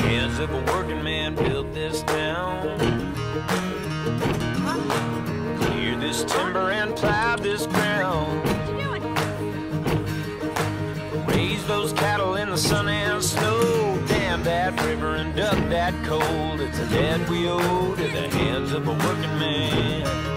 hands of a working man built this town. Cleared this timber and plowed this ground. Raised those cattle in the sun and snow. Dammed that river and dug that coal. It's a debt we owe to the hands of a working man.